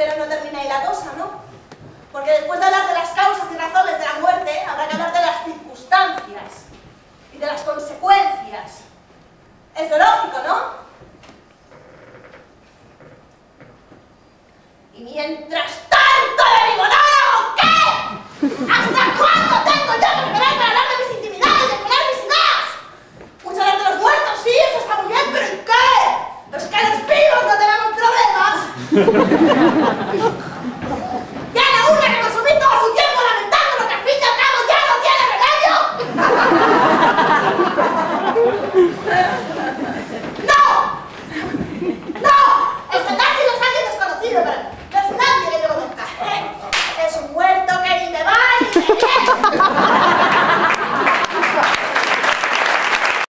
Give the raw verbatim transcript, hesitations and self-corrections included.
Pero no termina ahí la cosa, ¿no? Porque después de hablar de las causas y razones de la muerte, habrá que hablar de las circunstancias y de las consecuencias. Es lo lógico, ¿no? Y mientras tanto de mi monólogo, ¿qué? ¿Hasta cuándo tengo yo que esperar para hablar de mis intimidades y exponer mis ideas? Mucho hablar de los muertos, sí, eso está muy bien, pero ¿y qué? Es que los vivos no tenemos problemas.